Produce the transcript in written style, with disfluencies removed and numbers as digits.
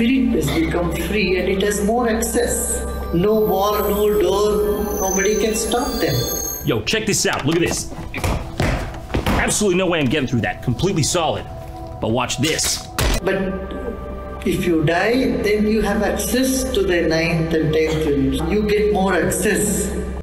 spirit has become free and it has more access. No wall, no door, nobody can stop them. Yo, check this out. Look at this. Absolutely no way I'm getting through that. Completely solid. But watch this. But if you die, then you have access to the 9th and 10th units. You get more access.